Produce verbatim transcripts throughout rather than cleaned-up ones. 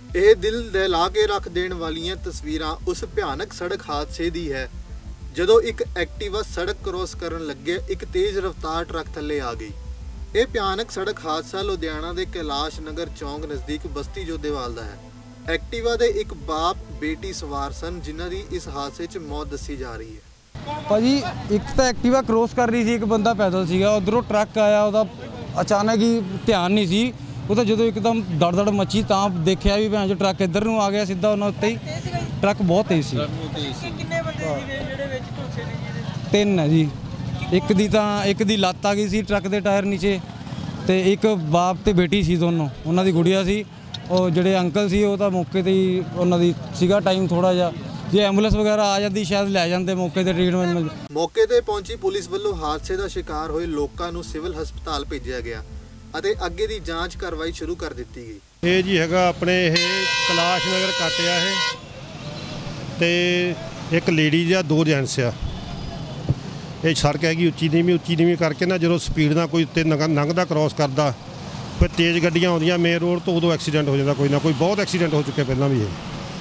ਇਹ ਦਿਲ ਦਹਿਲਾ ਕੇ ਰੱਖ ਦੇਣ ਵਾਲੀਆਂ ਤਸਵੀਰਾਂ ਉਸ ਭਿਆਨਕ ਸੜਕ ਹਾਦਸੇ ਦੀ ਹੈ ਜਦੋਂ ਇੱਕ ਐਕਟਿਵਾ ਸੜਕ ਕ੍ਰੋਸ ਕਰਨ ਲੱਗੇ ਇੱਕ ਤੇਜ਼ ਰਫ਼ਤਾਰ ਟਰੱਕ ਥੱਲੇ ਆ ਗਈ। ਇਹ ਭਿਆਨਕ ਸੜਕ ਹਾਦਸਾ ਲੁਧਿਆਣਾ ਦੇ ਕੈਲਾਸ਼ ਨਗਰ ਚੌਂਕ ਨਜ਼ਦੀਕ ਬਸਤੀ ਜੋਧੇਵਾਲ ਦਾ ਹੈ। ਐਕਟਿਵਾ ਦੇ ਇੱਕ ਬਾਪ ਬੇਟੀ ਸਵਾਰ ਸਨ ਜਿਨ੍ਹਾਂ ਦੀ ਇਸ ਹਾਦਸੇ 'ਚ ਮੌਤ ਦੱਸੀ ਜਾ ਰਹੀ ਹੈ। ਭਾਜੀ ਇੱਕ ਤਾਂ ਐਕਟਿਵਾ ਕ੍ਰੋਸ ਕਰ ਰਹੀ ਸੀ, ਇੱਕ ਬੰਦਾ ਪੈਦਲ ਸੀਗਾ, ਉਧਰੋਂ ਟਰੱਕ ਆਇਆ, ਉਹਦਾ ਅਚਾਨਕ ਹੀ ਧਿਆਨ ਨਹੀਂ ਸੀ। ਉਹ ਤਾਂ ਜਦੋਂ ਇੱਕਦਮ ਦੜ ਦੜ ਮੱਚੀ ਤਾਂ ਦੇਖਿਆ ਵੀ ਭੈਣ ਜੋ ਟਰੱਕ ਇੱਧਰ ਨੂੰ ਆ ਗਿਆ ਸਿੱਧਾ ਉਹਨਾਂ ਉੱਤੇ ਹੀ। ਟਰੱਕ ਬਹੁਤ ਤੇਜ਼ ਸੀ। ਕਿੰਨੇ ਬੰਦੇ ਸੀਗੇ ਜਿਹੜੇ ਵਿੱਚ ਝੁਲਸੇ ਨੇ ਜੀ? ਤਿੰਨ ਹੈ ਜੀ। ਇੱਕ ਦੀ ਤਾਂ ਇੱਕ ਦੀ ਲੱਤ ਆ ਗਈ ਸੀ ਟਰੱਕ ਦੇ ਟਾਇਰ ਨੀਚੇ, ਤੇ ਇੱਕ ਬਾਪ ਤੇ ਬੇਟੀ ਸੀ, ਦੋਨੋਂ ਉਹਨਾਂ ਦੀ ਗੁੜੀਆ ਸੀ। ਉਹ ਜਿਹੜੇ ਅੰਕਲ ਸੀ ਉਹ ਤਾਂ ਮੌਕੇ 'ਤੇ ਹੀ ਉਹਨਾਂ ਦੀ ਸੀਗਾ ਟਾਈਮ ਥੋੜ੍ਹਾ ਜਿਹਾ, ਜੇ ਐਂਬੂਲੈਂਸ ਵਗੈਰਾ ਆ ਜਾਂਦੀ ਸ਼ਾਇਦ ਲੈ ਜਾਂਦੇ, ਮੌਕੇ 'ਤੇ ਟ੍ਰੀਟਮੈਂਟ ਮਿਲ। ਮੌਕੇ 'ਤੇ ਪਹੁੰਚੀ ਪੁਲਿਸ ਵੱਲੋਂ ਹਾਦਸੇ ਦਾ ਸ਼ਿਕਾਰ ਹੋਏ ਲੋਕਾਂ ਨੂੰ ਸਿਵਲ ਹਸਪਤਾਲ ਭੇਜਿਆ ਗਿਆ ਅਤੇ ਅੱਗੇ ਦੀ ਜਾਂਚ ਕਾਰਵਾਈ ਸ਼ੁਰੂ ਕਰ ਦਿੱਤੀ ਗਈ। ਇਹ ਜੀ ਹੈਗਾ ਆਪਣੇ ਇਹ ਕੈਲਾਸ਼ ਨਗਰ ਕੱਟਿਆ ਇਹ, ਤੇ ਇੱਕ ਲੇਡੀ ਜਾਂ ਦੋ ਜੈਂਟਸ ਆ। ਇਹ ਸੜਕ ਹੈਗੀ ਉੱਚੀ ਨੀਵੀਂ ਉੱਚੀ ਨੀਵੀਂ ਕਰਕੇ ਨਾ ਜਦੋਂ ਸਪੀਡ ਨਾਲ ਕੋਈ ਉੱਤੇ ਲੰਘਦਾ ਕ੍ਰੋਸ ਕਰਦਾ, ਕੋਈ ਤੇਜ਼ ਗੱਡੀਆਂ ਆਉਂਦੀਆਂ ਮੇਨ ਰੋਡ ਤੋਂ, ਉਦੋਂ ਐਕਸੀਡੈਂਟ ਹੋ ਜਾਂਦਾ ਕੋਈ ਨਾ ਕੋਈ। ਬਹੁਤ ਐਕਸੀਡੈਂਟ ਹੋ ਚੁੱਕੇ ਪਹਿਲਾਂ ਵੀ।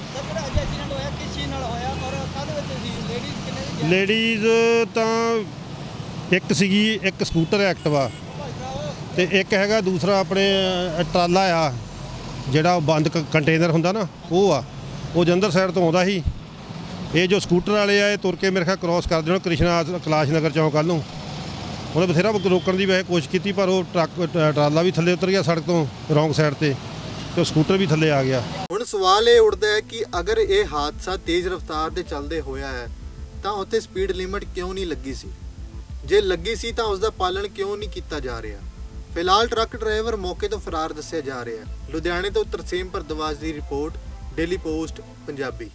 ਇਹ ਲੇਡੀਜ਼ ਤਾਂ ਇੱਕ ਸੀਗੀ, ਇੱਕ ਸਕੂਟਰ ਐਕਟਿਵਾ, ਤੇ ਇੱਕ ਹੈਗਾ ਦੂਸਰਾ ਆਪਣੇ ਟਰਾਲਾ ਆ ਜਿਹੜਾ ਬੰਦ ਕੰਟੇਨਰ ਹੁੰਦਾ ਨਾ, ਉਹ ਆ। ਉਹ ਜਲੰਧਰ ਸਾਈਡ ਤੋਂ ਆਉਂਦਾ ਸੀ। ਇਹ ਜੋ ਸਕੂਟਰ ਵਾਲੇ ਆ ਇਹ ਤੁਰ ਕੇ ਮੇਰੇ ਖਿਆਲ ਕ੍ਰੋਸ ਕਰ ਦੇਣਾ ਕ੍ਰਿਸ਼ਨਾ ਕੈਲਾਸ਼ ਨਗਰ ਚੌਂਕ ਵੱਲ ਨੂੰ। ਉਹਨੇ ਬਥੇਰਾ ਰੋਕਣ ਦੀ ਵੈਸੇ ਕੋਸ਼ਿਸ਼ ਕੀਤੀ, ਪਰ ਉਹ ਟਰੱਕ ਟਰਾਲਾ ਵੀ ਥੱਲੇ ਉਤਰ ਗਿਆ ਸੜਕ ਤੋਂ ਰੌਂਗ ਸਾਈਡ 'ਤੇ, ਤੇ ਸਕੂਟਰ ਵੀ ਥੱਲੇ ਆ ਗਿਆ। ਹੁਣ ਸਵਾਲ ਇਹ ਉੱਠਦਾ ਹੈ ਕਿ ਅਗਰ ਇਹ ਹਾਦਸਾ ਤੇਜ਼ ਰਫ਼ਤਾਰ ਦੇ ਚੱਲਦੇ ਹੋਇਆ ਹੈ ਤਾਂ ਉੱਥੇ ਸਪੀਡ ਲਿਮਿਟ ਕਿਉਂ ਨਹੀਂ ਲੱਗੀ ਸੀ? ਜੇ ਲੱਗੀ ਸੀ ਤਾਂ ਉਸ ਦਾ ਪਾਲਣ ਕਿਉਂ ਨਹੀਂ ਕੀਤਾ ਜਾ ਰਿਹਾ? ਫਿਲਹਾਲ ਟਰੱਕ ਡਰਾਈਵਰ ਮੌਕੇ ਤੋਂ ਫਰਾਰ ਦੱਸਿਆ ਜਾ ਰਿਹਾ ਹੈ। ਲੁਧਿਆਣੇ ਤੋਂ ਤਰਸੇਮ ਭਰਦਵਾਜ ਦੀ ਰਿਪੋਰਟ, ਡੇਲੀ ਪੋਸਟ ਪੰਜਾਬੀ।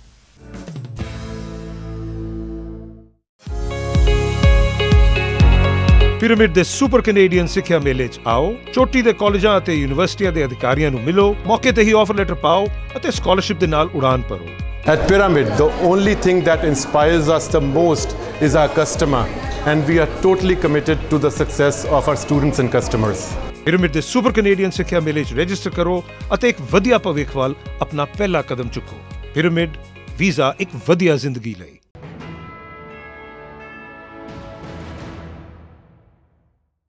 ਪਿਰਾਮਿਡ ਦੇ ਸੁਪਰ ਕੈਨੇਡੀਅਨ ਸਿੱਖਿਆ ਮੇਲੇ 'ਚ ਆਓ, ਚੋਟੀ ਦੇ ਕਾਲਜਾਂ ਅਤੇ ਯੂਨੀਵਰਸਿਟੀਆਂ ਦੇ ਅਧਿਕਾਰੀਆਂ ਨੂੰ ਮਿਲੋ, ਮੌਕੇ ਤੇ ਹੀ ਆਫਰ ਲੈਟਰ ਪਾਓ ਅਤੇ ਸਕਾਲਰਸ਼ਿਪ ਦੇ ਨਾਲ ਉਡਾਨ ਭਰੋ। At Pyramid, the only thing that inspires us the most is our customer, and we are totally committed to the success of our students and customers. Pyramid ਦੇ ਸੁਪਰ ਕੈਨੇਡੀਅਨ ਸਿੱਖਿਆ ਮੇਲੇ 'ਚ register ਕਰੋ ਅਤੇ ਇੱਕ ਵਧੀਆ ਭਵਿੱਖ ਵੱਲ ਆਪਣਾ ਪਹਿਲਾ ਕਦਮ ਚੁੱਕੋ। ਪਿਰਾਮਿਡ ਵੀਜ਼ਾ ਇੱਕ ਵਧੀਆ ਜ਼ਿੰਦਗੀ ਲਈ।